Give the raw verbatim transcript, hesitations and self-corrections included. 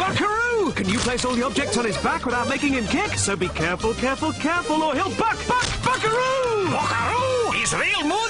Buckaroo! Can you place all the objects on his back without making him kick? So be careful, careful, careful, or he'll buck, buck, Buckaroo! Buckaroo! His real move